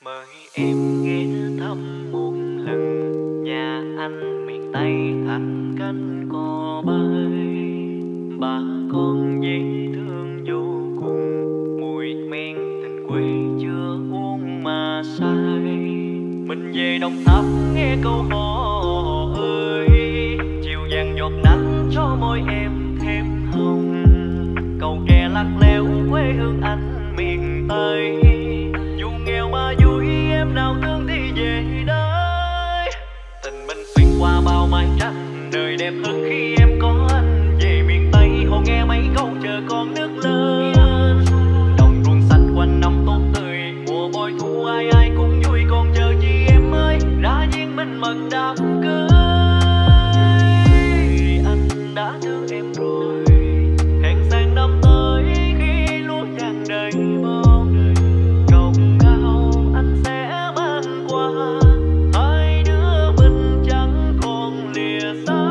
Mời em ghé thăm một lần nhà anh miền Tây thành cánh cò bay. Bà con dễ thương vô cùng, mùi men tình quê chưa uống mà say. Mình về Đồng Tháp nghe câu hò ơi, chiều vàng giọt nắng cho môi em thêm hồng. Cầu kè lắc léo quê hương anh miền Tây, dù nghèo mà vui em nào thương thì về đây. Tình mình xuyên qua bao mái tranh, đời đẹp hơn khi em có anh. Về miền Tây hồ nghe mấy câu chờ con nước lớn, đồng ruộng xanh quanh năm tốt tươi, mùa bội thu ai ai cũng vui. Còn chờ chi em ơi, ra duyên mình mật đám cưới. Anh đã thương em rồi, hẹn sang năm tới khi lúa vàng đầy bông. Cầu cao anh sẽ mang qua, hai đứa mình chẳng còn lìa xa.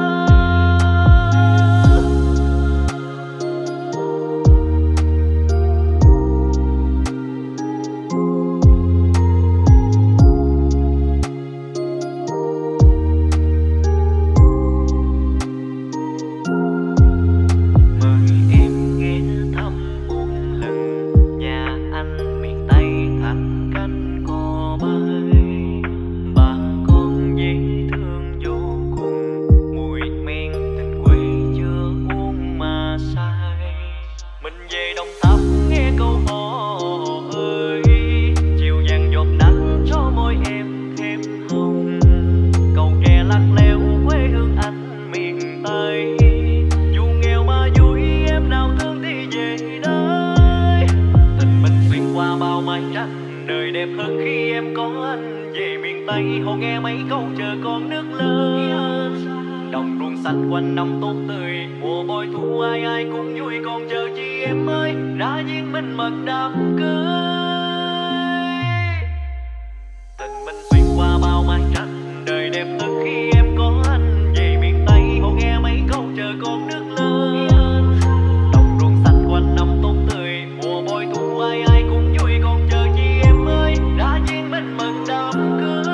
Đời đẹp hơn khi em có anh. Về miền Tây hồ nghe mấy câu chờ con nước lớn, đồng ruộng xanh quanh năm tốt tươi, mùa bội thu ai ai cũng vui. Còn chờ chi em ơi, ra duyên mình mật đám cưới. Tình mình xuyên qua bao mái tranh, đời đẹp hơn khi em có anh. Về miền Tây hồ nghe mấy câu chờ con nước lớn, đồng ruộng xanh quanh năm tốt tươi, mùa bội thu ai ai cũng vui. Còn chờ chi em ơi, ra duyên mình mật đám cưới.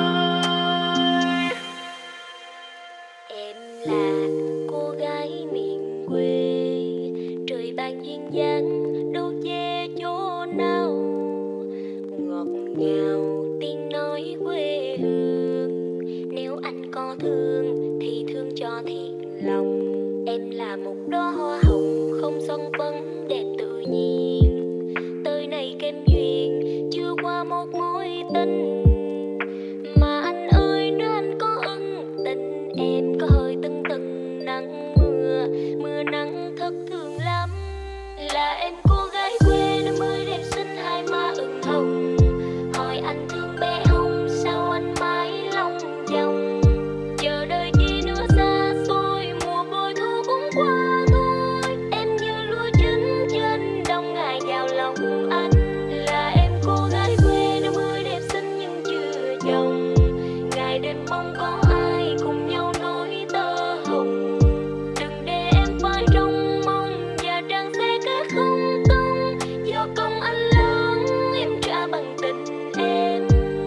Em là cô gái miền quê, trời ban duyên dáng đâu che chỗ nào. Ngọt ngào tiếng nói quê hương, nếu anh có thương thì thương cho thiệt lòng. Em là một đóa hoa hồng không son phấn đẹp tự nhiên, tới nay kém duyên chưa qua một mối tình. Mà anh ơi nếu anh có ân tình, em có hơi tưng tưng nắng mưa, mưa nắng thất thường lắm. Là em cô gái quê năm mươi đẹp xinh hai má ửng hồng, hỏi anh thương bé không sao anh mãi lòng vòng. Chờ đợi chi nữa xa xôi, mùa bội thu cũng qua thôi. Em như lúa chín trên đông ngày vào lòng anh. Là em cô gái quê năm mươi đẹp xinh nhưng chưa chồng, ngày đêm mong có ai cùng nhau nối tơ hồng. Đừng để em phải trông mong và trăng sẽ kết không công, do công anh lớn em trả bằng tình em.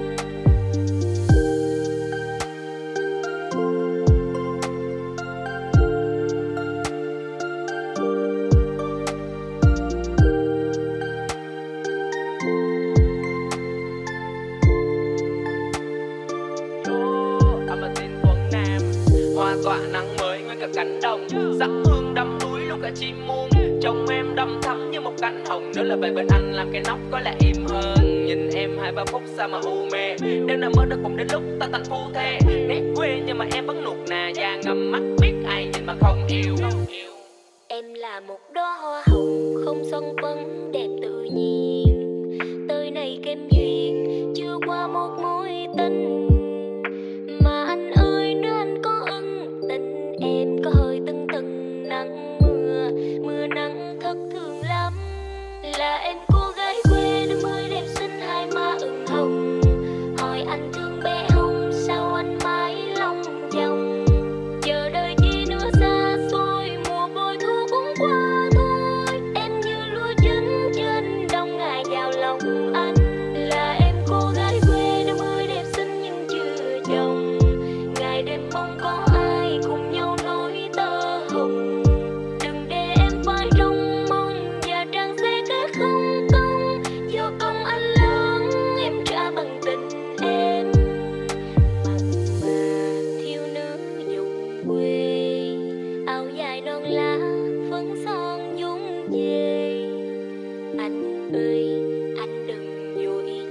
Hoa tỏa nắng mới nguyên cả cánh đồng, sắc hương đắm đuối lúc cả chim muông. Trong em đắm thắm như một cánh hồng, nếu là về bên anh làm cái nóc có lẽ im hơn. Nhìn em 2-3 phút sao mà u mê, đêm nào mơ đã cùng đến lúc ta thành phu thê. Nét quê nhưng mà em vẫn nuột nà, da ngầm mắt biết ai nhìn mà không yêu. Em là một đóa hoa hồng không son phấn đẹp tự nhiên, tới nay kém duyên chưa qua một mối tình. Mà anh ơi nếu anh có ân tình, em có hơi tưng tưng nắng mưa, mưa nắng thất thường lắm. Là em cô gái quê năm mươi đẹp xinh hai má ửng hồng, hỏi anh thương bé không sao anh mãi lòng vòng. Chờ đợi chi nữa xa xôi, mùa bội thu cũng qua thôi. Em như lúa chín trên đông ngày vào lòng anh. Là em cô gái quê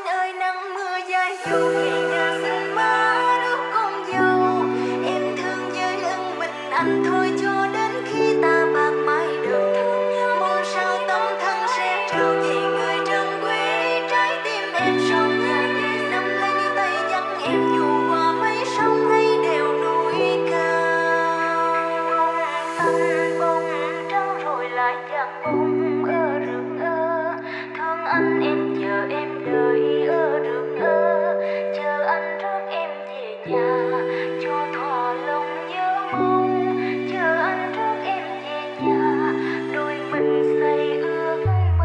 anh ơi nắng mưa dài dù về nhà xin má đứa con dâu. Em thương với lưng mình anh thôi cho đến khi ta bạc mái đầu. Mong sao tâm thân sẽ trao về người trân quý trái tim em sau nhà. Nắm lấy tay dắt em dù qua mấy sông hay đèo núi cao. Anh bông trắng rồi lại chẳng bông ơ rừng ơ. Thương anh em chờ em đợi ơ rừng ơ. Chờ anh rước em về nhà cho thỏa lòng nhớ mong. Chờ anh rước em về nhà đôi mình say ước mơ.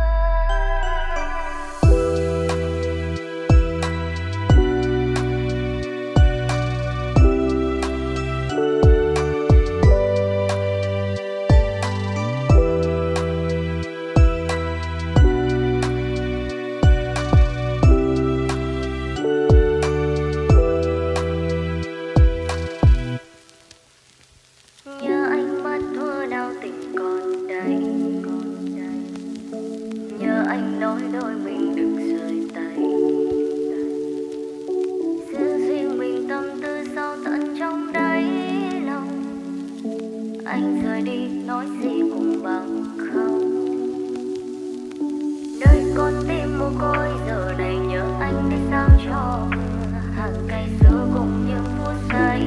Nhớ anh mắt thua đau tình còn đây. Nhớ anh nói đôi mình đừng rời tay. Giữ riêng mình tâm tư sâu tận trong đáy lòng. Anh rời đi nói gì cũng bằng không. Đời con tim mồ côi giờ này nhớ anh để sao cho hàng cây xưa cùng những phút giây.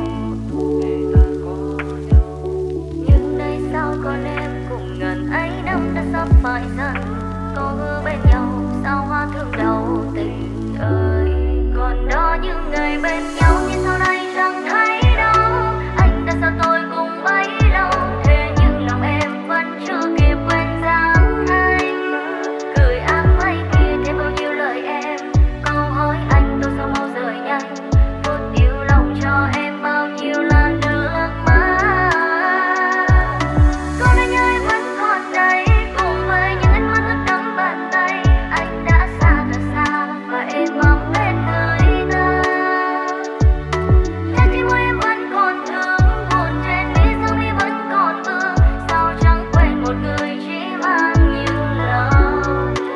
Nhưng nay sao còn em cùng ngần ấy năm đã sắp phải dần. Có hứa bên nhau sao hoa thương đầu tình ơi. Còn đó những ngày bên nhau nhưng sau đây chẳng thấy đâu. Anh đã xa tôi cùng bấy lâu. Thế nhưng lòng em vẫn chưa kịp quên dáng anh. Gửi áng mây kia thêm bao nhiêu lời em. Câu hỏi anh tôi sao mau rời nhanh. Phút yêu lòng cho em bao nhiêu là nước mắt. Còn anh nhớ em vẫn còn đây cùng với những ánh mắt ướt đẫm bàn tay. Anh đã xa thật xa và em mong bên người ta. Trái tim của em vẫn còn thương, buồn trên mi sâu mi vẫn còn vương. Sao chẳng quên một người chỉ mang nhiều lòng thương.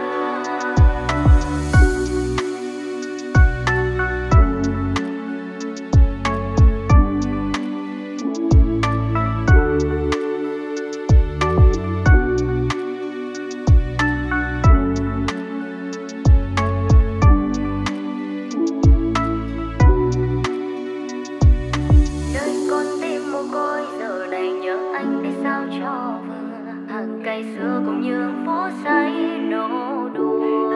Đời con tim mồ côi giờ này nhớ anh để sao cho vừa. Hàng cây xưa cùng những phố say nô đùa.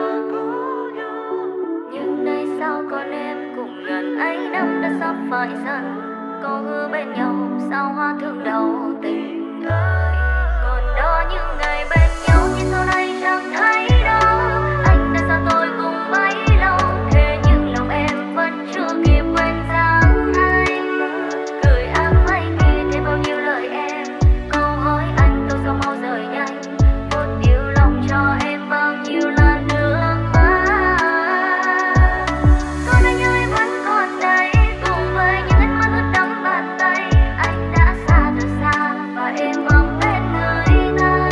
Nhưng nay sao còn em cùng ngần ấy năm đã sắp phải dần. Có hứa bên nhau sao hoa thương đầu tình ơi. Còn đó những ngày bên nhau nhưng sau đây chẳng thấy đâu. Anh đã xa tôi cùng bấy lâu. Thế nhưng lòng em vẫn chưa kịp quên dáng anh. Gửi áng mây kia thêm bao nhiêu lời em. Câu hỏi anh tôi sao mau rời nhanh. Phút yêu lòng cho em bao nhiêu là nước mắt. Còn anh nhớ em vẫn còn đây cùng với những ánh mắt ướt đẫm bàn tay. Anh đã xa thật xa và em mong bên người ta.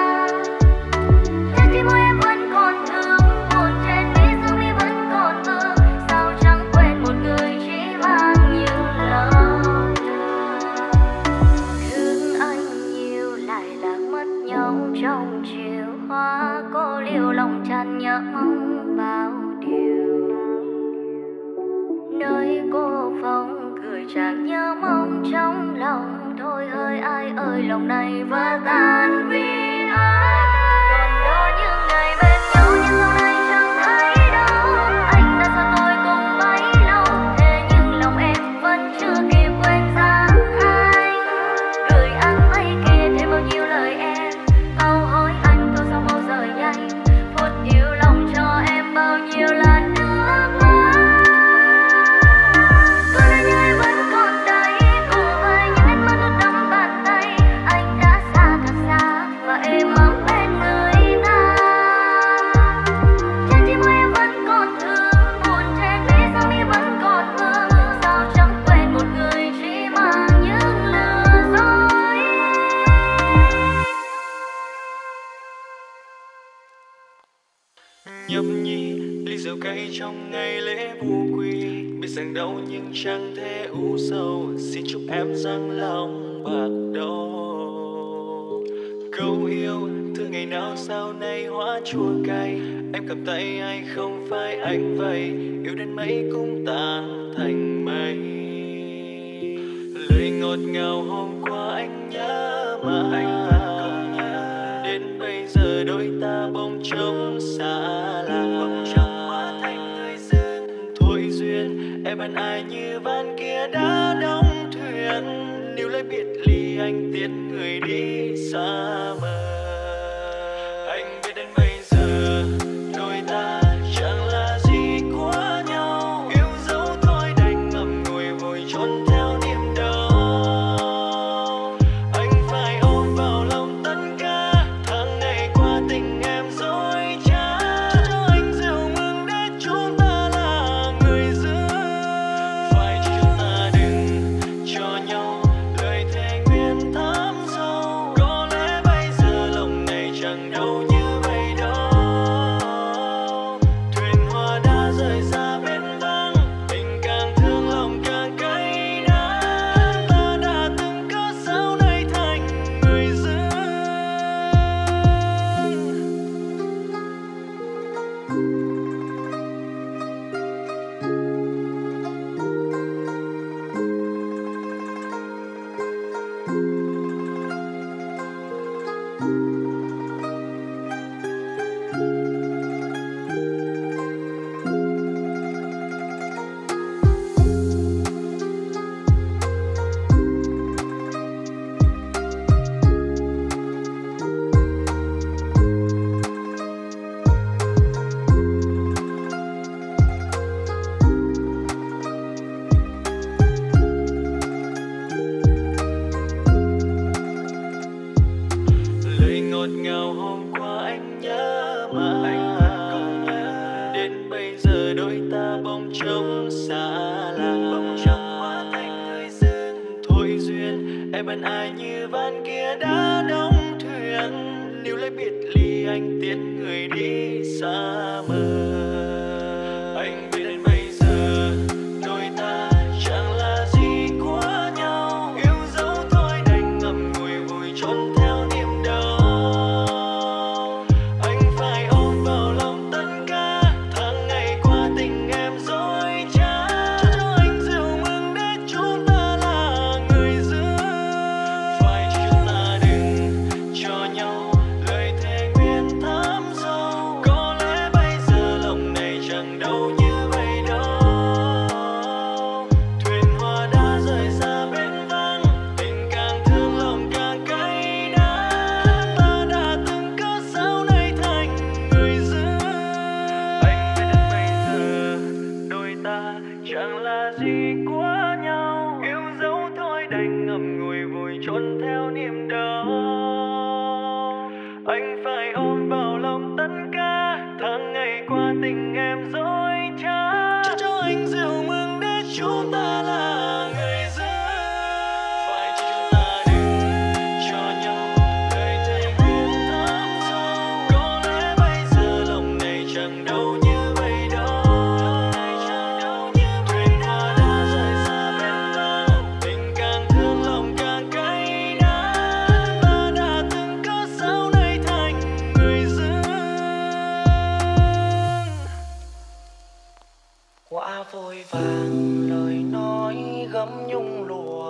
Trái tim của em vẫn còn thương, buồn trên mi sâu mi vẫn còn vương. Sao chẳng quên một người chỉ mang nhiều lòng thương. Thương anh nhiều lại lạc mất nhau trong chiều hoa. Cô liêu lòng tràn nhớ mong bao điều. Nơi cô phong gửi chàng nhớ mong trong lòng. Thôi hỡi ai ơi lòng này vỡ tan vì anh. Còn đó những ngày bên nhau nhưng sau đây chẳng thấy đâu. Anh đã xa tôi cùng bấy lâu. Thế nhưng lòng em vẫn chưa kịp quên dáng anh. Gửi áng mây kia thêm bao nhiêu lời em. Câu hỏi anh tôi sao mau rời nhanh. Phút yêu lòng cho em bao nhiêu là nước mắt. Còn anh nhớ em vẫn còn đây cùng với những ánh mắt ướt đẫm bàn tay. Anh đã xa thật xa và rượu cay trong ngày lễ vu quy, biết rằng đau nhưng chẳng thể u sầu. Xin chúc em răng lòng bạc đầu. Câu yêu thương ngày nào sau này hóa chua cay, em cầm tay ai không phải anh vậy. Yêu đến mấy cũng tan thành mây. Lời ngọt ngào hôm qua anh nhớ mà anh vẫn còn nhớ. Đến bây giờ đôi ta bỗng trông xa lạ, bỗng trông hóa thành người dưng thôi duyên. Em hận ai như van kia đã đóng thuyền. Nếu lấy biệt ly anh tiễn người đi xa mờ. Anh biết đến bây giờ đôi ta chẳng là gì của nhau. Yêu dấu thôi đành ngậm ngùi vội trốn theo niềm đau. Anh phải ôm vào lòng tất cả tháng ngày qua tình em dối trá. Cho anh rượu mừng để chúng ta là người giữ. Phải cho chúng ta đừng cho nhau lời thề nguyện thắm sâu. Có lẽ bây giờ lòng này chẳng đâu như vậy đâu. Thuyền hoa đã rời xa bến vắng, tình càng thương lòng càng cay đắng. Ta đã từng cớ sao nay thành người dưng. Lời ngọt ngào hôm qua anh nhớ mà anh vẫn còn nhớ. Đến bây giờ đôi ta bỗng trông xa lạ, bỗng trông hóa thành người dưng thôi duyên. Em hận ai như van kia đã đóng thuyền. Nếu lấy biệt ly anh tiễn người đi xa mờ. Anh biết đến bây giờ đôi ta chẳng là gì của nhau. Yêu dấu thôi đành ngậm ngùi vội trốn theo niềm đau. Anh phải ôm vào lòng tất cả tháng ngày qua tình em dối trá. Cho anh rượu mừng để chúng ta là người giữ. Phải cho chúng ta đừng cho nhau lời thề nguyện thắm sâu. Có lẽ bây giờ lòng này chẳng đâu như vậy đâu. Thuyền hoa đã rời xa bến vắng, tình càng thương lòng càng cay đắng. Ta đã từng cớ sao nay thành người dưng. Anh biết đến bây giờ đôi ta chẳng là gì của nhau. Yêu dấu thôi đành ngậm ngùi vội trốn theo niềm đau. Anh phải ôm vào lòng tất cả tháng ngày qua tình em dối trá. Cho anh rượu mừng để chúng ta là người giữ. Phải cho chúng ta đừng cho nhau lời thề nguyện thắm sâu. Có lẽ bây giờ lòng này chẳng đâu như vậy đâu. Thuyền hoa đã rời xa bến vắng, tình càng thương lòng càng cay đắng. Ta đã từng cớ sao nay thành người dưng. Quá vội vàng lời nói gấm nhung lụa.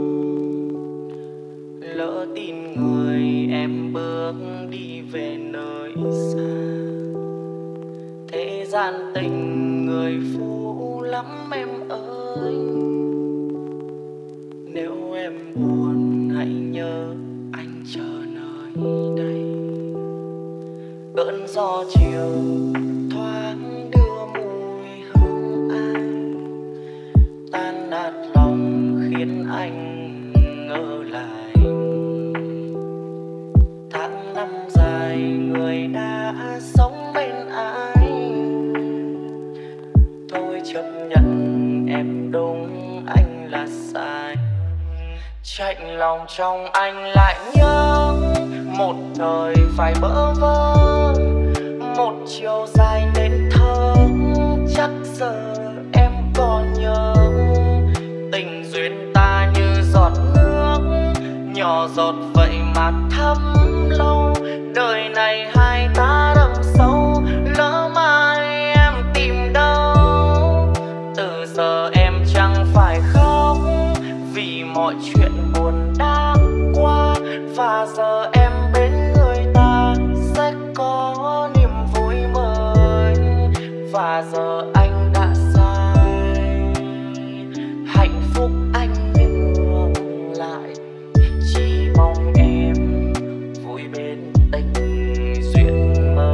Lỡ tin người em bước đi về nơi xa. Thế gian tình người phũ lắm em ơi. Nếu em buồn hãy nhớ anh chờ nơi đây. Cơn gió chiều thoáng đưa mùi hương anh, tan nát lòng khiến anh ngỡ lại. Tháng năm dài người đã sống bên anh. Thôi chấp nhận em đúng anh là sai. Chạnh lòng trong anh lại nhớ một thời phải bỡ vơ. Một chiều dài nên thơ giọt vậy mà thấm lâu. Đời này hai ta đậm sâu, lỡ mai em tìm đâu. Từ giờ em chẳng phải khóc vì mọi chuyện buồn đã qua, và giờ em bên người ta sẽ có niềm vui mới. Và giờ anh đã sai, hạnh phúc anh nhường lại, chỉ mong em vui bên tình duyên mới.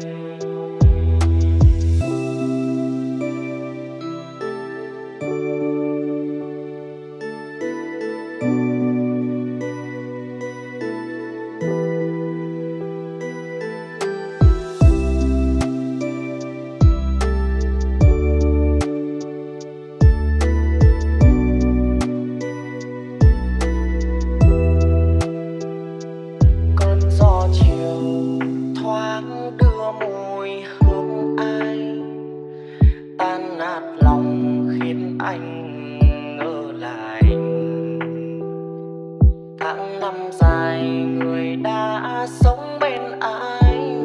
Cơn gió chiều thoáng đưa mùi hương ai, tan nát lòng khiến anh ngỡ lại. Tháng năm dài người đã sống bên anh,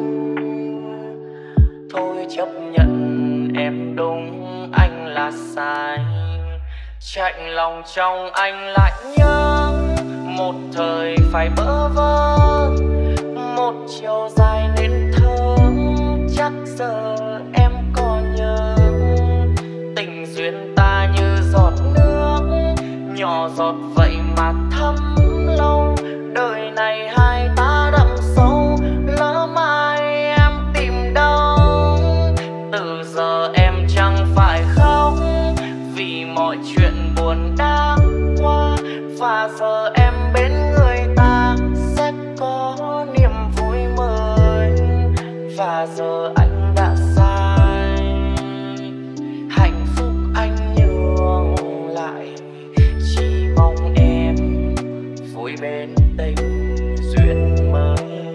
thôi chấp nhận em đúng anh là sai. Chạnh lòng trong anh lại nhớ, một thời phải bỡ vơ, một chiều dài nên thơ. Chắc giờ em còn nhớ, tình duyên ta như giọt nước, nhỏ giọt vậy mà thấm lâu. Đời này hai ta đậm sâu, lỡ mai em tìm đâu. Từ giờ em chẳng phải khóc vì mọi chuyện buồn đã qua, và giờ em bên người ta sẽ có niềm vui mới. Và giờ anh đã sai, hạnh phúc anh nhường lại, chỉ mong em vui bên tình duyên mới.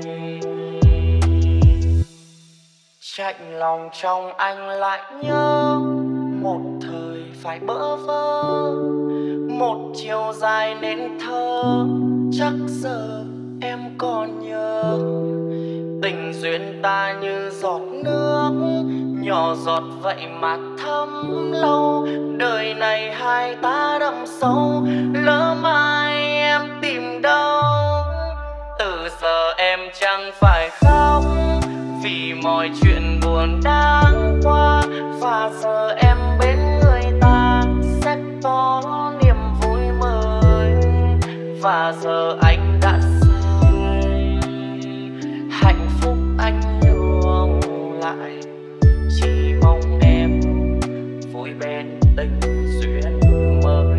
Chạnh lòng trong anh lại nhớ, một thời phải bỡ vơ, một chiều dài nên thơ. Chắc giờ em còn nhớ, tình duyên ta như giọt nước, nhỏ giọt vậy mà thấm lâu. Đời này hai ta đậm sâu, lỡ mai em tìm đâu. Từ giờ em chẳng phải khóc vì mọi chuyện buồn đã qua, và giờ em bên người ta sẽ có niềm vui mới. Và giờ anh đã sai, hạnh phúc anh nhường lại, chỉ mong em vui bên tình duyên mới.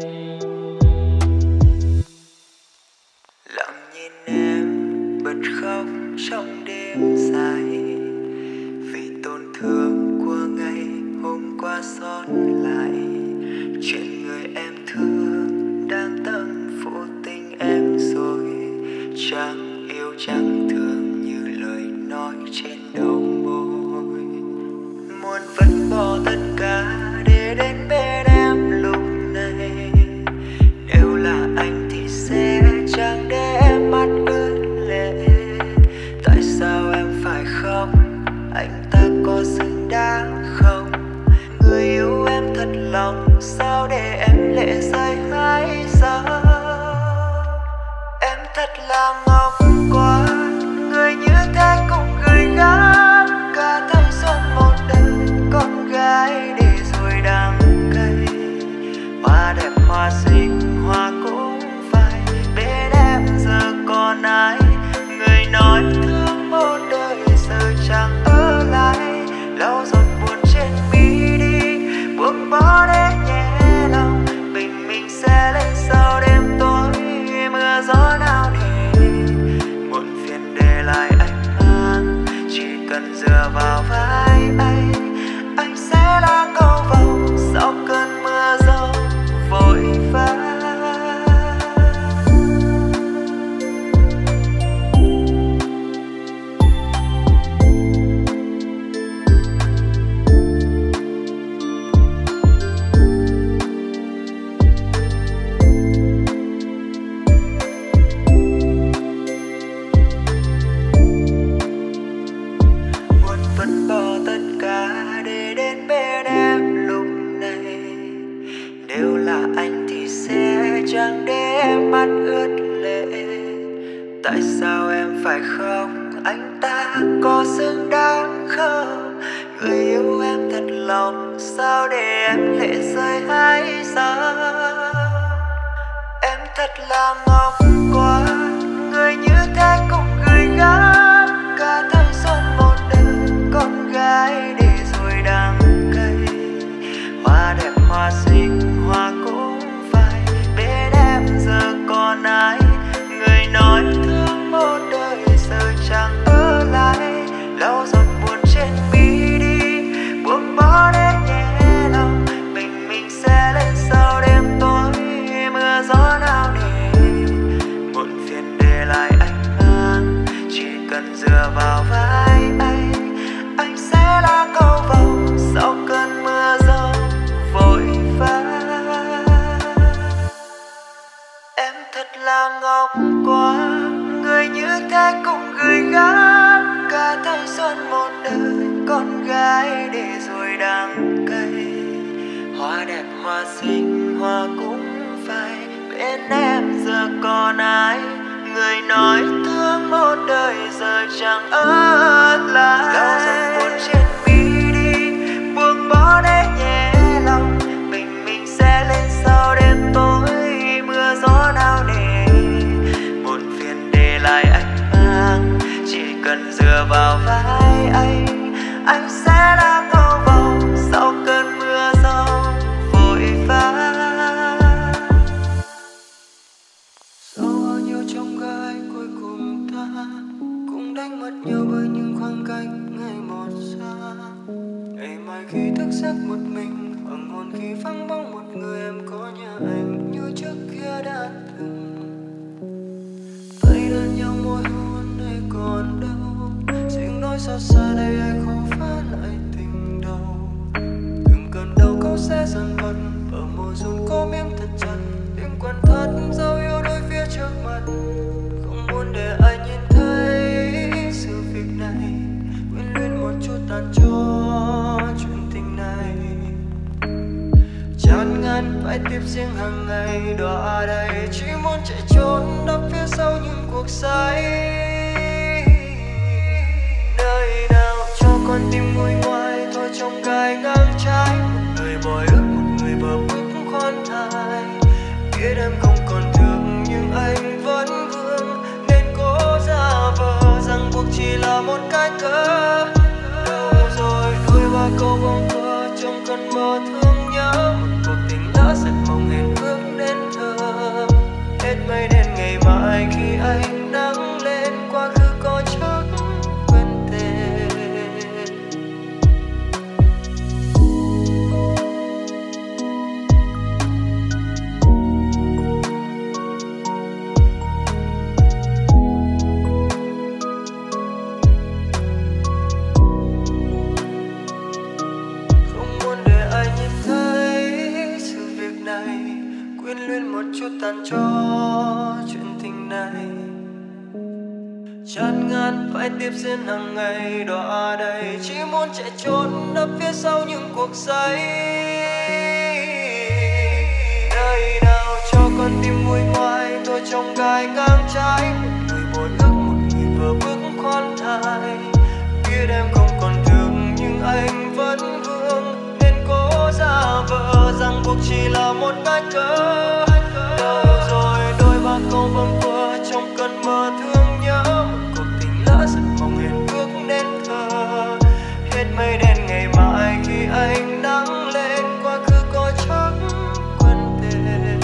Lặng nhìn em bật khóc trong đêm dài, vì tổn thương của ngày hôm qua xót lại. Chuyện người em thương đang tâm phụ tình em rồi, chẳng yêu chẳng thương như lời nói trên đầu môi. Muốn vẫn bỏ tất cả để đến bên em lúc này, nếu là anh thì sẽ chẳng để em mắt ướt lệ. Tại sao em phải khóc, anh ta có xứng đáng không? Người yêu em thật Tại sao em phải khóc? Anh ta có xứng đáng không? Người yêu em thật lòng, sao để em lệ rơi hay sao? Em thật là ngốc quá, người như thế cũng gửi gắm cả thanh xuân một đời con gái để rồi đắng cay. Hoa đẹp hoa xinh hoa cũng phai, bên em giờ còn ai? Người nói thương một đời giờ chẳng ở lại, lau giọt buồn trên mi đi, buông bỏ để nhẹ lòng. Mình sẽ lên sau đêm tối, mưa gió nào để muộn phiền để lại anh mang. Chỉ cần dựa vào vai anh sẽ là câu vầu sau cơn mưa gió vội vã. Em thật là ngốc quá, người như thế cũng gửi gắm cả thanh xuân một đời con gái để rồi đắng cay. Hoa đẹp hoa xinh hoa cũng phai, bên em giờ còn ai? Người nói thương một đời giờ chẳng ở lại, lau giọt buồn trên mi đi, buông bỏ để nhẹ lòng. Mình sẽ lên sau đêm tối, mưa gió nào để muộn phiền để lại anh mang. Chỉ cần dựa vào vai anh sẽ là câu vầu sau cơn mưa gió vội vã. Sau bao nhiêu chông gai cuối cùng ta cũng đánh mất nhau bởi những khoảng cách ngày một xa. Ngày mai khi thức giấc một mình, hoàng hôn khi vắng bóng một người, em có nhớ anh như trước kia đã từng. Tay đan nhau môi hôn này còn đâu, tiếng nói xót xa đây ai khó phá lại tình đầu. Từng cơn đau câu sẽ dần bật, ở môi run có miếng thật chặt, đừng quan thắt dấu yêu đôi phía trước mặt. Không muốn để ai nhìn thấy sự việc này, quyến luyến một chút tàn cho chuyện tình này. Chán ngán phải tiếp riêng hàng ngày, đọa đầy chỉ muốn chạy trốn nấp phía sau những cuộc say. Nơi nào cho con tim nguôi ngoai, thôi trong gai ngang trái. Một người bồi ước, một người bờ bước khoan thai. Biết em không còn thương nhưng anh vẫn vương, nên cố giả vờ rằng buộc chỉ là một cái cớ. Đâu rồi đôi ba câu bâng quơ trong cơn mơ thương nhớ, một cuộc tình đã rất mong hẹn ước đến thơ. Hết mây đen ngày mai khi anh nắng lên, quá khứ có chắc quên tên. Không muốn để ai nhìn thấy sự việc này, quyến luyến một chút tàn cho chuyện tình này. Chán ngán phải tiếp diễn hàng ngày, đọa đầy chỉ muốn chạy trốn nấp phía sau những cuộc say. Nơi nào cho con tim nguôi ngoai, tôi trong gai ngang trái. Một người bồi ước, một người vừa bước khoan thai. Biết em không còn thương nhưng anh vẫn vương, nên cố giả vờ rằng buộc chỉ là một cái cớ. Đâu rồi đôi ba câu bâng quơ trong cơn mơ thương nhớ, một cuộc tình lỡ rất mong hẹn ước nên thơ. Hết mây đen ngày mai khi anh nắng lên, quá khứ có chắc quên tên.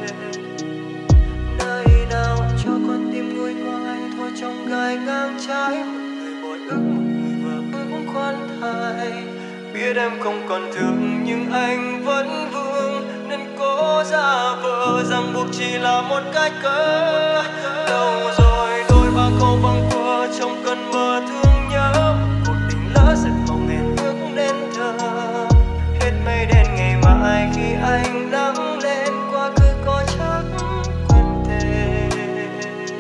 Nơi nào cho con tim nguôi ngoai, thôi trong gai ngang trái. Một người bồi ước, một người vừa bước khoan thai. Biết em không còn thương nhưng anh vẫn vương, nên cố giả vờ rằng buộc chỉ là một cái cớ. Đâu rồi đôi ba câu bâng quơ trong cơn mơ thương nhớ, một cuộc tình lỡ rất mong hẹn ước đến thơ. Hết mây đen ngày mai khi anh nắng lên, quá khứ có chắc quên tên.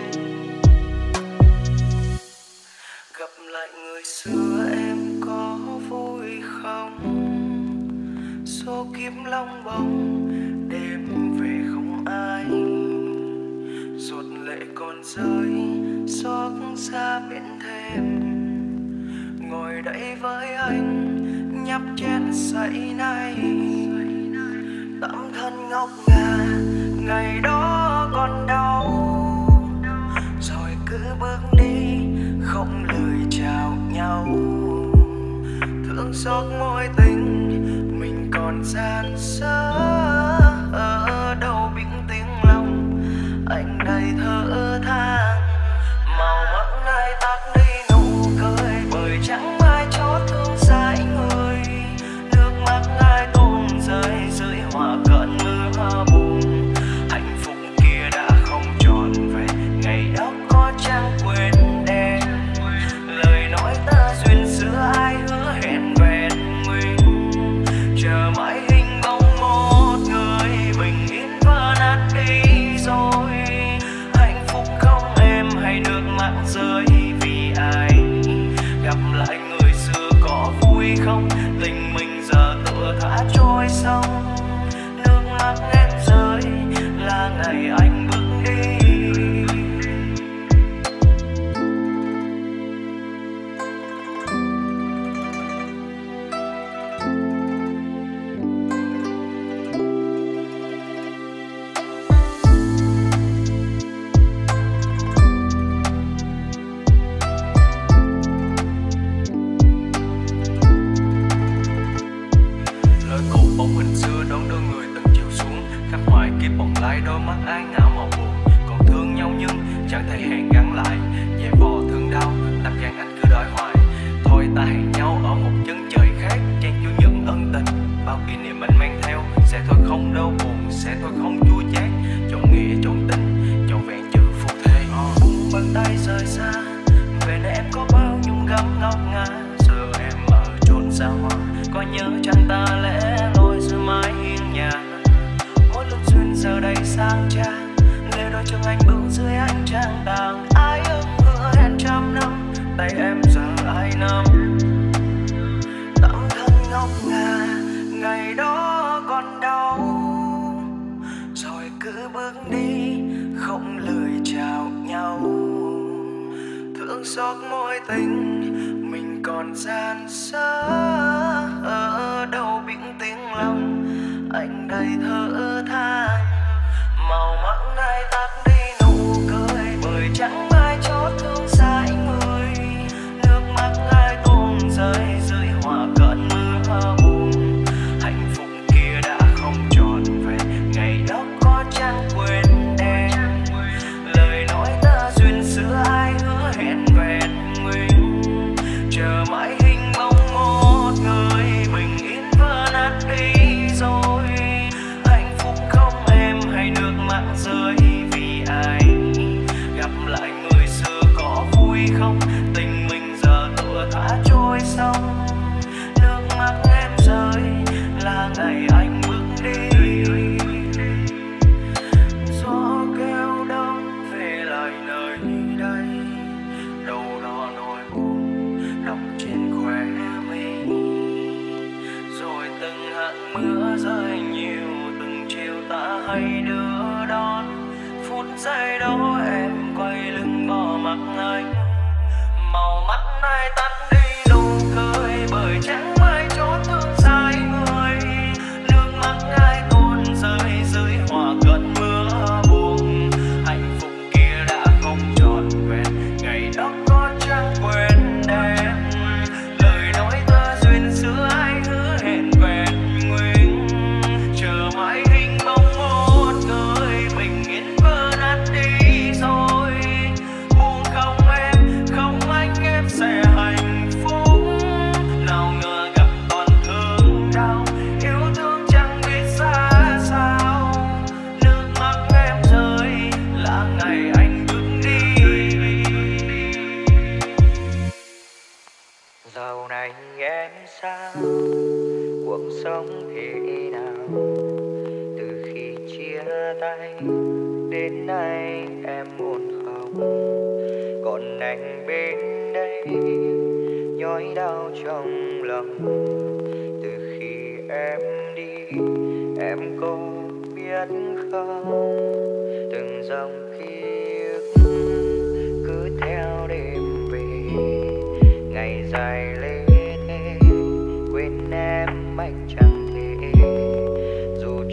Gặp lại người xưa em có vui không? Số kiếp long bóng đêm về không ai, giọt lệ còn rơi xót xa biển thêm, ngồi đây với anh nhấp chén say này. Tấm thân ngọc ngà ngày đó còn đau, rồi cứ bước đi không lời chào nhau. Thương xót mối tình mình còn gian dở, ở đâu biển tiếng lòng anh đây thở than. Màu mắt ai tắt đi nụ cười, bởi chẳng ai chót thương dãi người. Nước mắt ai tuôn rơi dưới hòa cơn mưa buồn. Hạnh phúc kia đã không trọn vẹn, ngày đó có chẳng quên đen. Lời nói ta duyên xưa ai hứa hẹn vẹn nguyên, chờ mãi hình bóng một người bình yên vỡ nát đi rồi. Hạnh phúc không em hay nước mắt rơi vì ai, gặp lại người xưa có vui không? Tình mình giờ tựa thả trôi sông. Nước mắt em rơi là ngày anh bước đi. Lối cũ bóng hình xưa đón đưa người từng chiều xuống, khắc hoài kiếp bồng lai đôi mắt ái ngã màu buồn. Còn thương nhau nhưng chẳng thể hẹn gắn lại, về vò thương đau tâm can anh cứ đòi hoài. Thôi ta hẹn nhau ở một chân trời khác, chen chứa những ân tình bao kỷ niệm anh mang theo. Sẽ thôi không đau buồn, sẽ thôi không chua chát, trọn nghĩa trọn tình trọn vẹn chữ phù thê. Buông bàn tay rời xa, về nơi em có bao nhung gấm ngọc ngà. Giờ em ở chốn xa hoa, có nhớ chăng ta lẽ loi giữa mái hiên nhà. Mỗi lúc duyên giờ đây sang trang, lê đôi chân anh bước dưới ánh trăng tàng. Ai ước hứa hẹn trăm năm, tay em giờ ai nắm. Tấm thân ngọc ngà ngày đó còn đau, rồi cứ bước đi không lời chào nhau. Thương xót mối tình mình còn gian dở, ở đâu biển tiếng lòng anh đây thở than. Màu mắt ai tắt đi nụ cười, bởi chẳng ai chót thương dãi người. Nước mắt ai tuôn rơi dưới hòa cơn mưa buồn. Hạnh phúc kia đã không trọn vẹn, ngày đó có chẳng quên đen. Lời nói ta duyên xưa ai hứa hẹn vẹn nguyên, chờ mãi hình bóng một người bình yên vỡ nát đi rồi. Hạnh phúc không em hay nước mắt rơi vì ai, gặp lại người xưa có vui không? Tình mình giờ tựa thả trôi sông. Nước mắt em rơi là ngày anh bước đi. Gió kêu đông về lại nơi đây, đâu đó nỗi buồn đọng trên khóe mi. Rồi từng hạt mưa rơi nhiều, từng chiều ta hay đưa đón. Phút giây đó em quay lưng bỏ mặc anh, màu mắt ai tắt đi nụ cười, bởi chẳng ai chót thương sai người. Nước mắt ai tuôn rơi dưới hòa cơn mưa buồn. Hạnh phúc kia đã không trọn vẹn, ngày đó có chẳng quên đêm. Lời nói ta duyên xưa ai hứa hẹn vẹn nguyên, chờ mãi hình bóng một người bình yên vỡ nát đi rồi. Buồn không em, không anh em sẽ hạnh phúc. Nào ngờ gặp toàn thương đau, yêu thương chẳng biết ra sao. Nước mắt em rơi là ngày anh bước đi. Dạo này em sao, cuộc sống thế nào? Từ khi chia tay đến nay em ổn không? Còn anh bên đây nhói đau trong lòng. Từ khi em đi em có biết không? Từng dòng ký ức cứ thế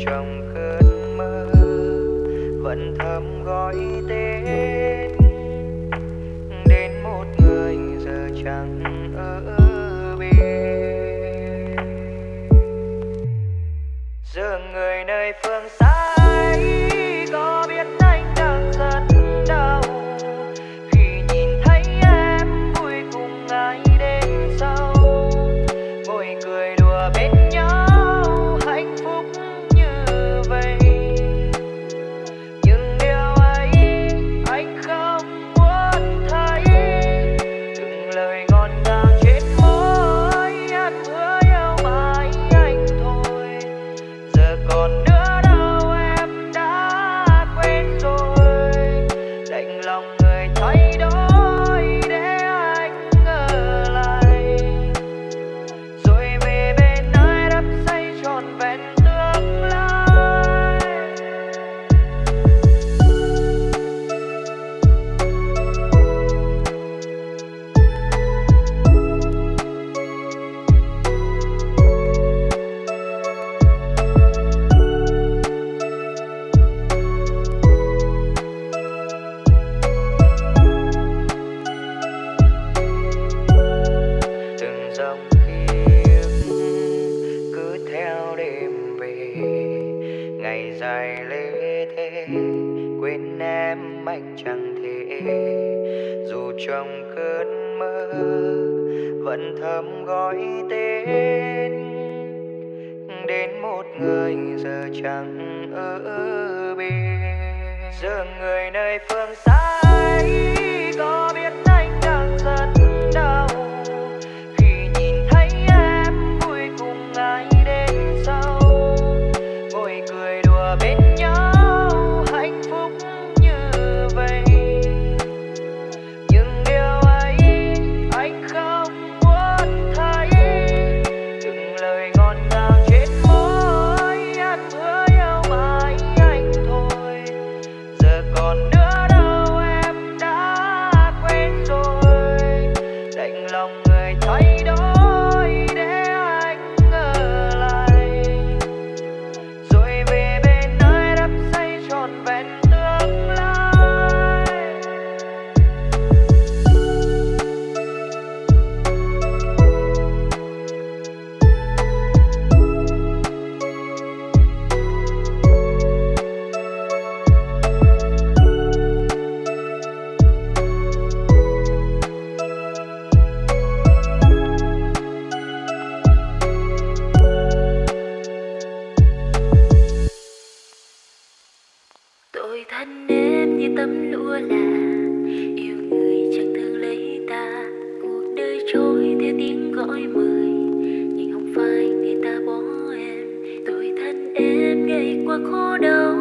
trong cơn mơ vẫn thầm gọi tên đến một người giờ chẳng ở bên. Giờ người nơi phương xa ấy có biết anh đang rất đau khi nhìn thấy em vui cùng ai đến sau, ngồi cười đùa bên nhau hạnh phúc như vậy. Nhưng điều ấy anh không muốn thấy, từng lời ngọt ngào trên môi anh hứa yêu mãi anh thôi. Giờ còn nữa đâu em đã quên rồi, đành lòng người thay đổi để anh ở lại, rồi về bên ai đắp xây trọn vẹn tương lai. Từng dòng ký ức cứ theo đêm về, ngày dài lê thế quên em anh chẳng thể. Dù trong cơn mơ vẫn thầm gọi tên đến một người giờ chẳng ở bên. Giờ người nơi phương xa ấy có biết anh đang rất đau khi nhìn thấy em vui cùng ai đến sau, ngồi cười đùa bên nhau hạnh phúc như vậy. Nhưng điều ấy anh không muốn thấy, từng lời ngọt ngào trên môi anh hứa yêu mãi anh thôi. Giờ còn nữa đâu em đã quên rồi, đành lòng người thay đổi để anh ở lại, rồi về bên ai đắp xây trọn vẹn tương lai. Tôi thân em như tấm lụa là yêu người chẳng thương lấy ta, cuộc đời trôi theo tiếng gọi mời nhưng không phải người ta bỏ em. Tôi thân em ngày qua khổ đau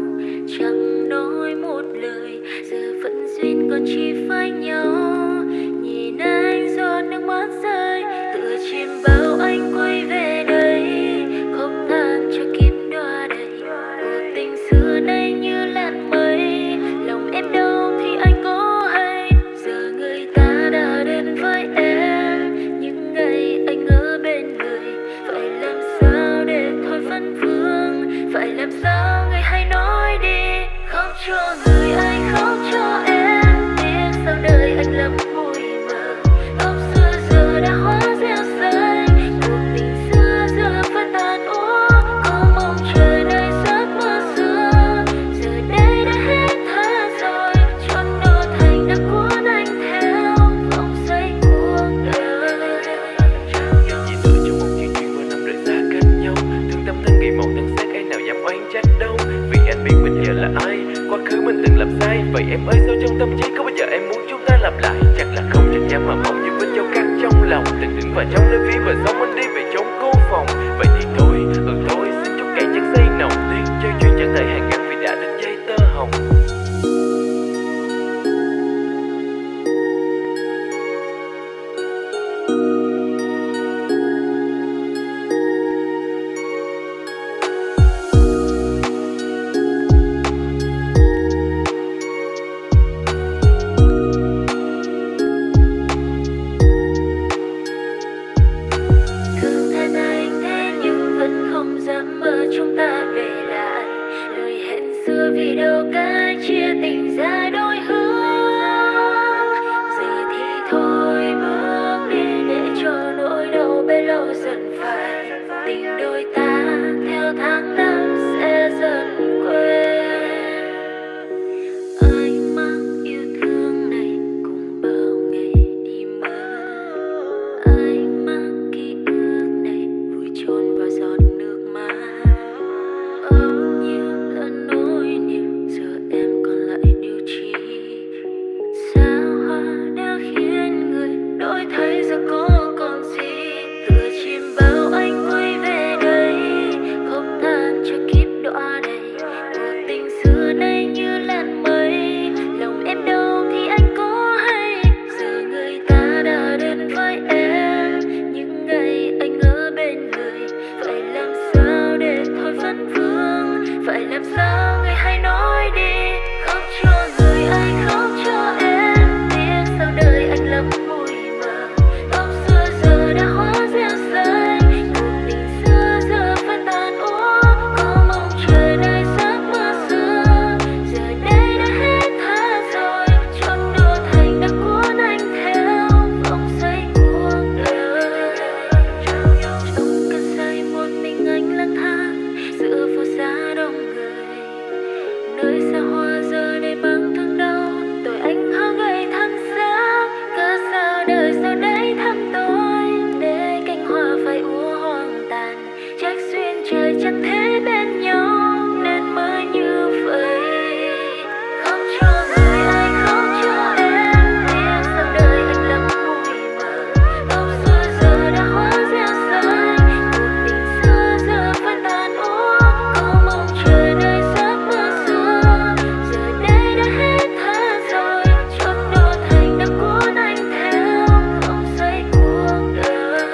chẳng nói một lời, giờ vẫn duyên còn chỉ phải nhau. Nhìn anh giọt nước mắt rơi tựa chim bao anh quay về đây, không than cho kiếm đọa đầy. Cuộc tình xưa nay như làn mây, lòng em đâu thì anh có hay. Giờ người ta đã đến với em, những ngày anh ở bên người, phải làm sao để thôi phân phương, phải làm sao người hãy nói đi. Khóc cho người anh khóc cho em, biết sao đời anh lắm mùi mờ. Tóc xưa giờ đã hóa rêu rơi, cuộc tình xưa giờ phải tàn úa. Có mong chờ nơi giấc mơ xưa, giờ đây đã hết thở rồi. Chốn đô thành đã cuốn anh theo vòng xoay cuộc đời. Chuyện gì tựa trong một chuyện qua năm rời xa cách nhau, thương tâm thân ngày một thân xác ai nào dám oán trách đâu. Vì anh biết mình giờ là ai, quá khứ mình từng làm sai. Vậy em ơi sao trong tâm trí có bao giờ em muốn chúng ta làm lại? Chắc là không trách nhau mà mong như vết dấu cắt trong lòng, từng đứng vào trong nơi phía bờ sông anh đi về chốn cô phòng. Vậy thì thôi, thôi xin chúc kẻ chắc xây nồng tiếng chơi chuyện chẳng thể hàn gắn vì đã đến dây tơ hồng. Thương thân anh thế nhưng vẫn không dám mơ chúng ta về về đâu cả, chia tình ra đôi hướng. Giờ thì thôi bước đi để cho nỗi đau bấy lâu dần phai. Tình đôi ta theo tháng năm sẽ dần quên. Ai mang yêu thương này cùng bao ngày đi mơ. Ai mang ký ức này vùi chôn vào giọt nước mắt. Bao nhiêu là nỗi niềm giờ em còn lại điều chi. Xa hoa đã khiến người đổi thay giờ có còn gì. Tựa chim bao anh quay về đây, không than cho kiếp đọa đầy. Cuộc tình xưa nay như làn mây, lòng em đâu thì anh có hay. Giờ người ta đã đến với em, những ngày anh ở bên người. Phải làm sao để thôi vấn vương, phải làm sao người hãy nói đi. Khóc cho người ai khóc cho em, biết sau đời anh lắm mùi mờ. Tóc xưa giờ đã hóa rêu xanh, cuộc tình xưa giờ phải tàn úa. Có mong trời nơi giấc mơ xưa, giờ đây đã hết tha rồi. Chốn đô thành đã cuốn anh theo vòng xoay cuộc đời. Trong cơn say một mình anh lang thang giữa phố xa đông người. Nơi xa hoa giờ đây mang thương đau, tội anh hao gầy tháng sáng. Cớ sao đời sau đấy thăm tôi, để cánh hoa phải úa hoang tàn. Trách duyên trời chẳng thể bên nhau nên mới như vậy. Khóc cho người ai khóc cho em, biết sau đời anh lắm mùi mờ. Tóc xưa giờ đã hóa rêu xanh, cuộc tình xưa giờ phải tàn úa. Có mong trời nơi giấc mơ xưa, giờ đây đã hết tha rồi. Chốn đô thành đã cuốn anh theo vòng xoay cuộc đời.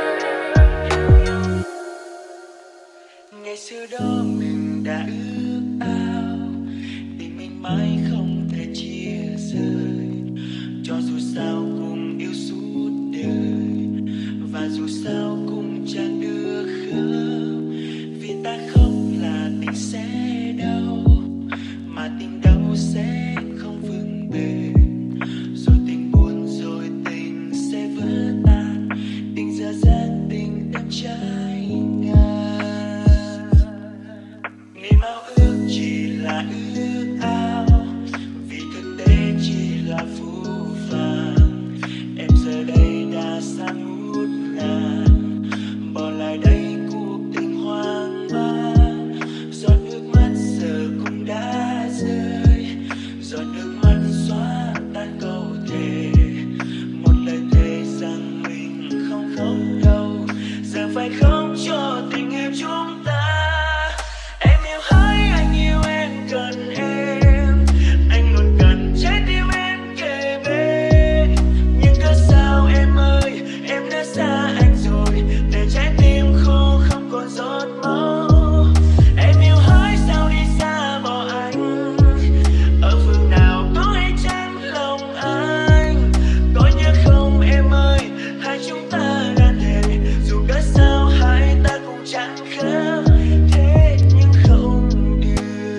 Ngày xưa đó mình đã ước ao, tình mình mãi không thể chia rời. Cho dù sao cùng yêu suốt đời, và dù sao cũng chẳng được khóc. Vì ta khóc là tình sẽ đau, mà tình đau sẽ không vững bền. Rồi tình buồn rồi tình sẽ vỡ tan, tình dở dang tình đắm cháy ngang. Niềm ao ước chỉ là ước ao, vì thực tế chỉ là phũ phàng. Em giờ đây đã xa ngút ngàn, bỏ lại đây cuộc tình hoang mang. Giọt nước mắt giờ cũng đã rơi, giọt nước mắt xóa tan câu thề. Một lời thề rằng mình không khóc đâu, giờ phải khóc cho tình yêu chúng ta. Em yêu hỡi, anh yêu em cần em, anh luôn cần trái tim em kề bên. Nhưng cớ sao em ơi, em đã xa anh rồi, để trái tim khô không còn giọt máu. Em yêu hỡi, sao đi xa bỏ anh, ở phương nào có hay chán lòng anh. Có nhớ không em ơi, hai chúng ta đã thề, dù cớ sao hai ta cũng chẳng khớp. Thế nhưng không được.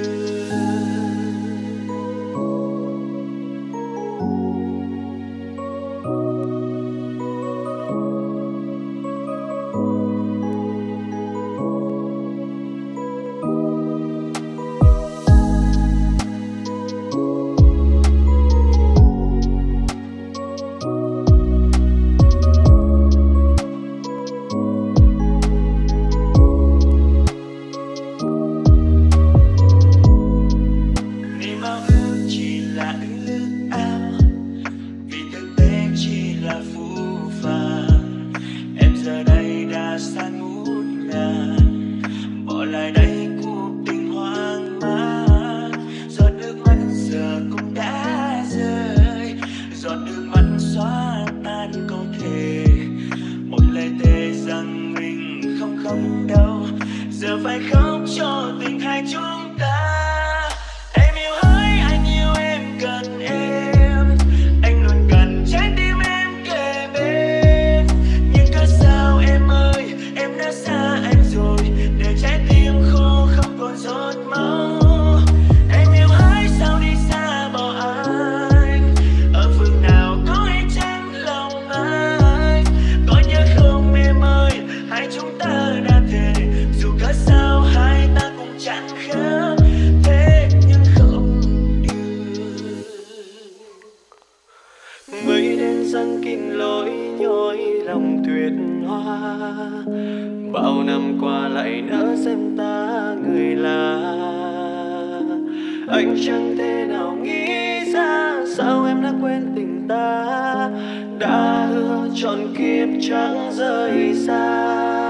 Niềm ao ước chỉ là ước ao, vì thực tế chỉ là phũ phàng. Em giờ đây đã xa ngút ngàn, bỏ lại đây cuộc tình hoang mang. Giọt nước mắt giờ cũng đã rơi, giọt nước mắt xóa tan câu thề. Một lời thề rằng mình không khóc đâu, giờ phải khóc cho tình hai chúng ta. Em yêu hỡi, anh yêu em cần em, anh luôn cần trái tim em kề bên. Nhưng cớ sao em ơi, em đã xa anh rồi, để trái tim khô không còn giọt máu. Em yêu hỡi, xem ta người là. Anh chẳng thể nào nghĩ ra sao em đã quên tình ta, đã hứa trọn kiếp chẳng rời xa.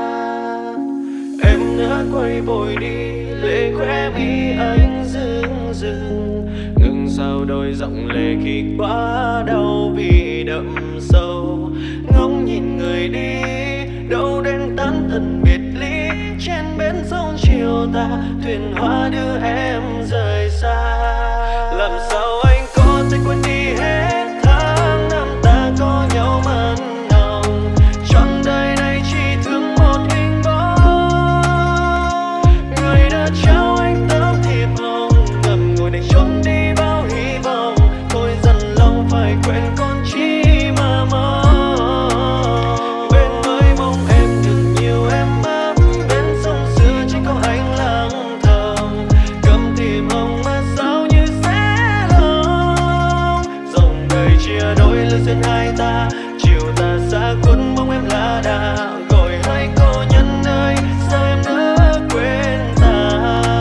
Em đã quay vội đi, lệ khóe mi anh rưng rưng, ngừng sao đôi giọng lệ khi quá đau vì đậm sâu. Ngóng nhìn người đi đâu đến tán thân biệt ly, trên bến sông chiều ta thuyền hoa đưa em rời xa. Làm sao anh có thể quên đi hết tháng năm ta có nhau mặn nồng, trọn đời này chỉ thương một hình bóng. Người đã trao anh tấm thiệp hồng, ngậm ngùi để trốn đi bao hy vọng. Tôi dần lòng phải quên con chi mà mong. Bên mới mong em đừng nhiều em ấm, bên sông xưa chỉ có anh lặng thầm. Cầm thiệp hồng mà sao như sẽ lòng, dòng đời chia đôi lối duyên hai ta. Chiều ta xa khuất mong em là đã gọi hai cô nhân ơi, sao em đã quên ta.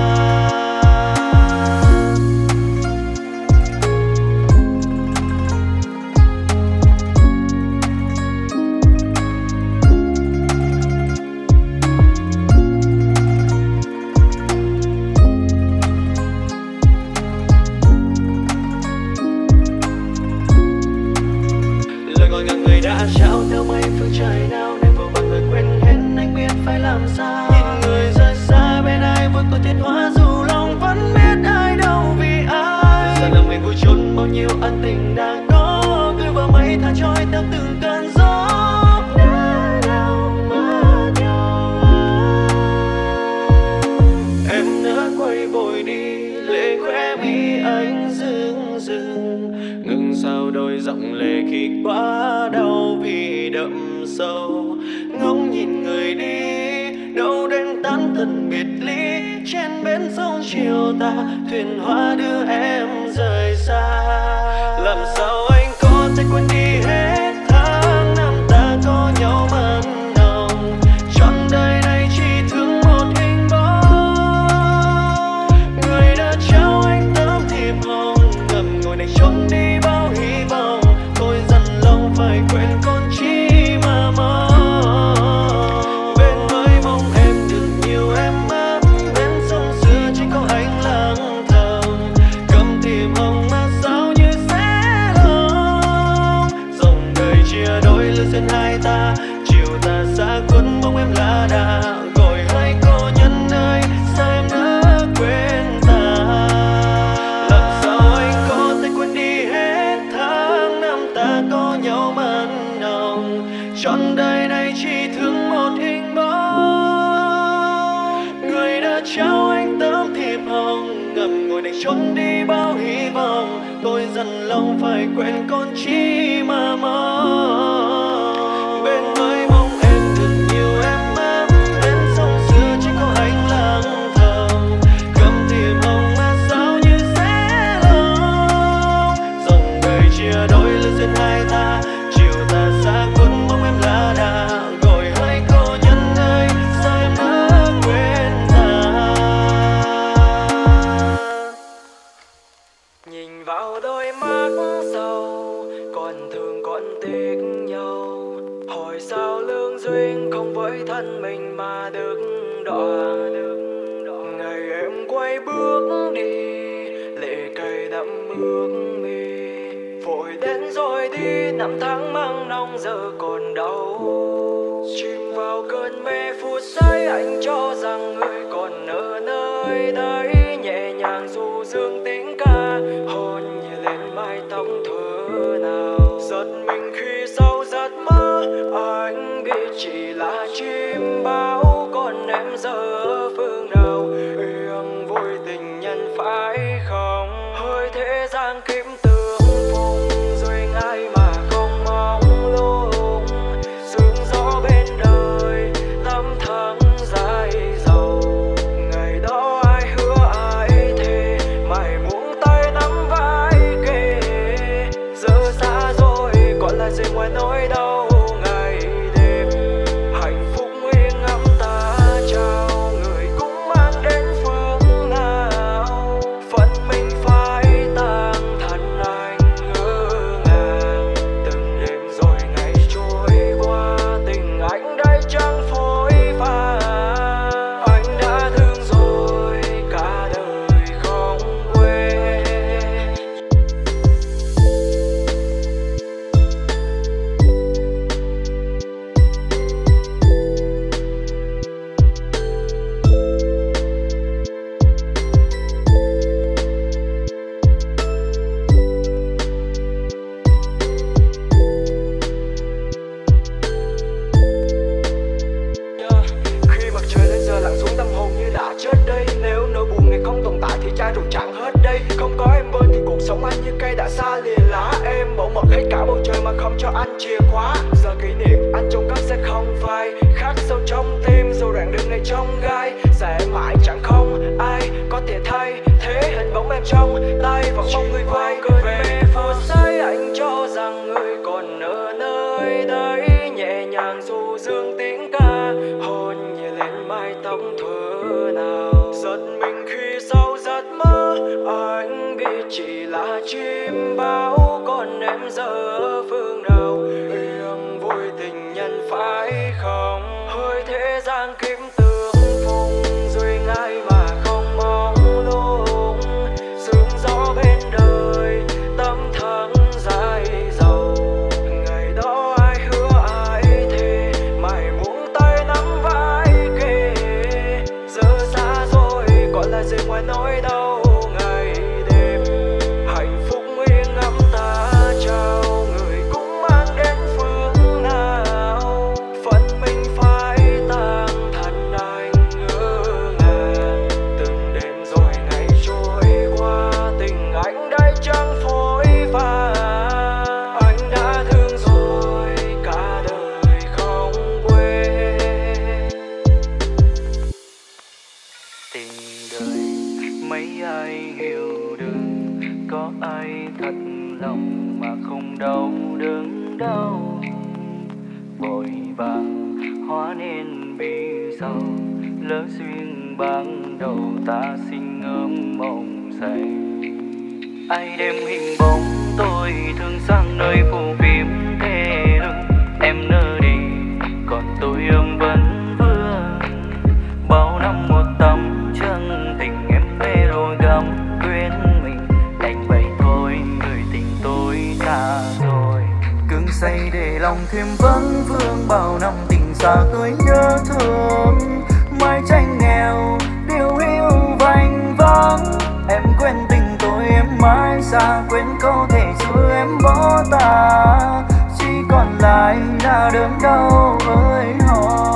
Lời gọi ngàn người đã trao theo mây phương trời nào, nên vô vàn người quên hết anh biết phải làm sao. Nhìn người rời xa bên ai vui tôi thiệt hóa, dù lòng vẫn biết ai đâu vì ai. Giờ lòng mình vui trốn bao nhiêu ân tình đã có, cứ vào mây tha trôi theo từng cơn gió. Đã lòng mất nhau, em đã quay vội đi, lệ khóe mi anh rưng rưng, ngừng sao đôi giọng lệ khi quá đau vì đậm sâu. Ngóng nhìn người đi đâu đến tán thân biệt ly, trên bến sông chiều ta thuyền hoa đưa em rời xa. Làm sao anh có thể quên đi hết tháng năm ta có nhau mặn nồng, trọn đời này chỉ thương một hình bóng. Người đã trao anh tấm thiệp hồng, ngậm ngùi để trốn đi bao hy vọng. Tôi dần lòng phải quên con chi mà mong. Bên mới mong em đừng nhiều em ấm, bên sông xưa chỉ có anh lặng thầm. Cầm thiệp hồng mà sao như sẽ lòng, dòng đời chia đôi lối duyên hai ta. Chiều ta xa khuất mong em là đã gọi hai cô nhân ơi, sao em đã quên ta. Làm sao anh có thể quên đi hết tháng năm ta có nhau mặn nồng, trọn đời này chỉ thương một hình bóng. Người đã trao anh tấm thiệp hồng, ngậm ngùi để trốn đi bao hy vọng. Tôi dần lòng phải quên con chi mà mong. Bên mới mong em đừng nhiều em ấm, bên sông xưa chỉ có anh lặng thầm. Cầm thiệp hồng mà sao như sẽ lòng, dòng đời chia đôi lối duyên hai ta. Chiều ta xa khuất mong em là đã gọi hai cô nhân ơi, sao em đã quên ta. Nhìn vào đôi mắt sâu, còn thương còn tiếc nhau. Hỏi sao lương duyên không với thân mình mà được đọa. Ngày em quay bước đi, lệ cay đẫm bước mi. Vội đến rồi đi, năm tháng mang nong giờ còn đau. Chìm vào cơn mê phút giây, anh cho rằng người còn ở nơi đây. Nhẹ nhàng du dương tiếng ca, hôn nhẹ lên mái tóc thơ nào. Giật mình khi sau giấc mơ, anh biết chỉ là chim bao. Còn em giờ ở phương nào, yêu vui tình nhân phải không? Hơi thế gian kiếm tương phùng, duyên ai mà không mong lung. Sương gió bên đời, năm tháng dài dầu. Ngày đó ai hứa cho anh chìa khóa. Giờ kỷ niệm anh trông cất sẽ không phai, khắc sâu trong tim dù đoạn đường này trong gai. Sẽ mãi chẳng không ai có thể thay thế hình bóng em trong tay, vẫn mong người quay về phút giây. Anh cho rằng người còn ở nơi đây, nhẹ nhàng du dương tiếng ca, hôn nhẹ lên mái tóc thuở nào. Giật mình khi sau giấc mơ, anh biết chỉ là chim bao, còn em giờ ở phương nào. Yêu vui tình nhân phải không, hơi thế gian kiếm tương phùng, rồi ngay mà không mong lung. Sương gió bên đời tâm thắng dài dầu, ngày đó ai hứa ai thề, mãi muốn tay nắm vai kề. Giờ xa rồi còn lại gì ngoài nỗi đau ngày đêm, hạnh phúc yên ngắm ta trao, người cũng mang đến phương nào. Phận mình phải tạm thân anh ngỡ ngàng, từng đêm rồi ngày trôi qua, tình anh đây chẳng phôi pha. Anh đã thương rồi cả đời không quên. Tình đời mấy ai hiểu được, có ai thật lòng mà không đau đớn đau. Vội vàng hóa nên bi sầu, lỡ duyên ban đầu ta sinh ấm mộng say. Ai đêm hình bóng tôi thương sang nơi phù phiếm thê lương, em nỡ đi còn tôi ôm vẫn vương. Bao năm một tấm chân tình em mê rồi gắm quên mình, đành vậy thôi người tình tôi xa rồi. Cứng say để lòng thêm vấn vương, bao năm tình xa tôi nhớ thương. Mái tranh nghèo điều hiu vành vắng, em quên tình tôi em mãi xa, quên câu thể xưa em bỏ ta, chỉ còn lại là đớn đau ơi hò.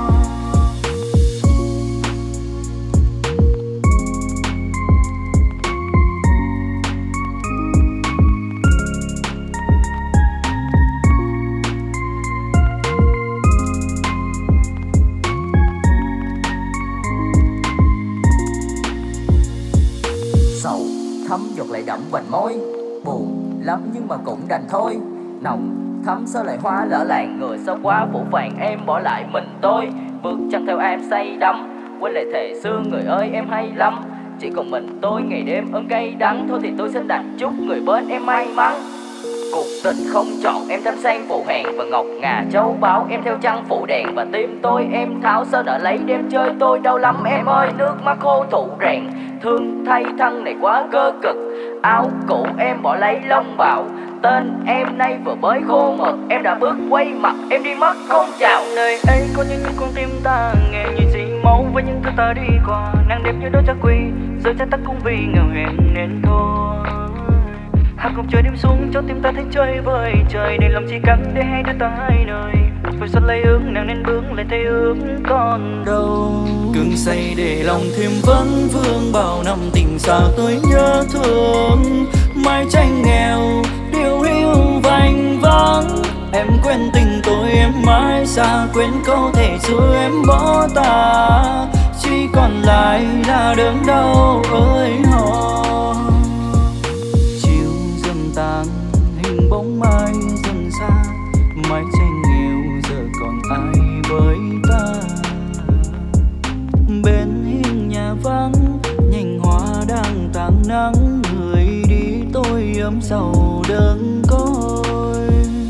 Sầu thấm giọt lại đẫm vành môi, buồn lắm nhưng mà cũng đành thôi. Nồng thấm sao lại hoa lỡ làng, người sao quá phủ vàng em bỏ lại mình tôi. Bước chân theo em say đắm, quên lại thề xưa người ơi em hay lắm. Chỉ còn mình tôi ngày đêm ơn cay đắng, thôi thì tôi xin đành chúc người bên em may mắn. Cuộc tình không chọn em tham sang phụ hèn, và ngọc ngà châu báu em theo trăng phụ đèn. Và tim tôi em tháo sao nỡ lấy đêm chơi tôi đau lắm em ơi, nước mắt khô thủ rèn. Thương thay thân này quá cơ cực, áo cũ em bỏ lấy lông bào. Tên em nay vừa mới khô mực, em đã bước quay mặt em đi mất không chào. Nơi ấy có những con tim ta nghe như gì máu, với những thứ ta đi qua nắng đêm như đôi cha quy, rồi cha ta cũng vì nghèo hèn nên thôi. Hát cùng trời đêm xuống cho tim ta thấy chơi vơi trời, để lòng chỉ cắn để hai đứa ta hai nơi. Phải xuân lấy ước nàng nên bước lại thấy ước còn đâu. Cứng say để lòng thêm vấn vương, bao năm tình xa tôi nhớ thương. Mái tranh nghèo điều hiu vành vắng, em quên tình tôi em mãi xa, quên câu thể xưa em bỏ ta, chỉ còn lại là đớn đau ơi hò. Chiều dần tàn hình bóng mai dần xa, mái tranh nghèo giờ còn ai với ta. Bên hiên nhà vắng nhành hoa đang tàn nắng, người đi tôi ấm sầu đơn côi.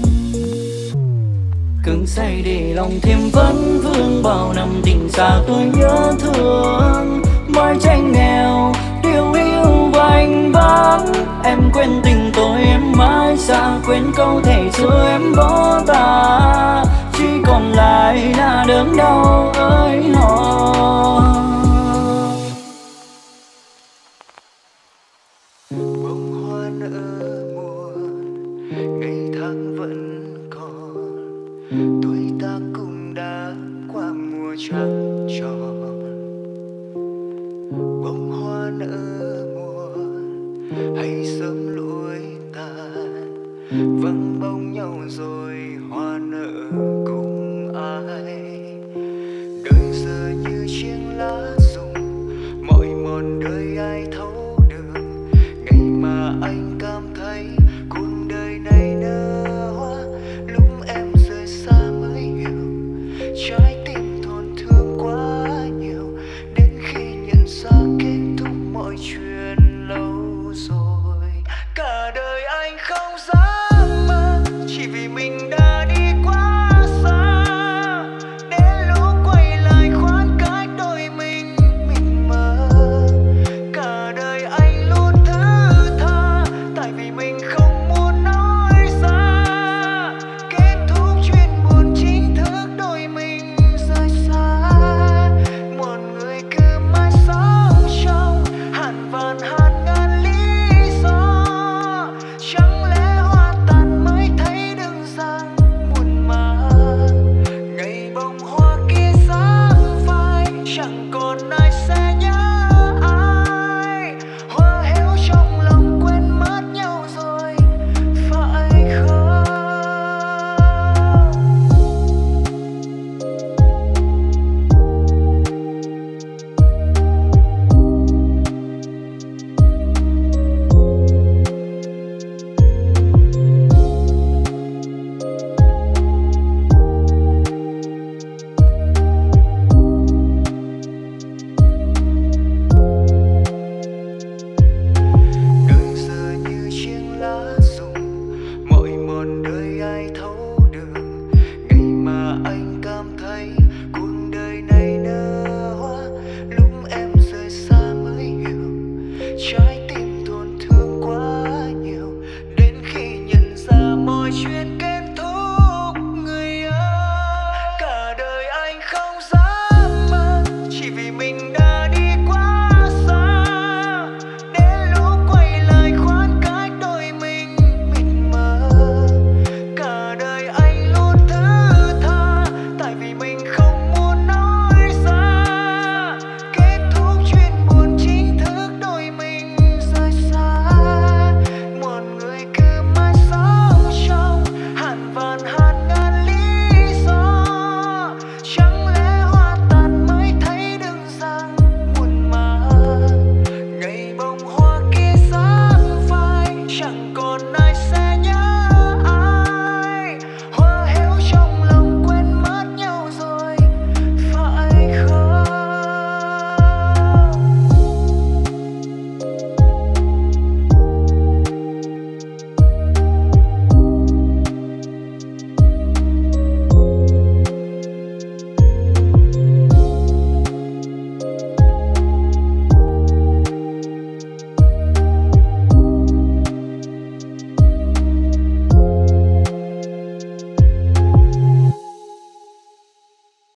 Cứng say để lòng thêm vấn vương, bao năm tình xa tôi nhớ thương. Mái tranh nghèo điều hiu vành vắng, em quên tình tôi em mãi xa, quên câu thể xưa em bỏ ta, chỉ còn lại là đớn đau ơi hò. Bông hoa nở mùa, ngày tháng vẫn còn, tuổi ta cũng đã qua mùa trăng tròn. Bông hoa nở mùa, hay sớm lụi tàn, vâng bông nhau rồi hoa nở cùng ai. Đời giờ như chiếc lá rụng, mọi mòn đời ai thấu được. Ngày mà anh cảm thấy cuộc đời này nở hoa, lúc em rời xa mới hiểu trái tim tổn thương quá nhiều. Đến khi nhận ra kết thúc mọi chuyện,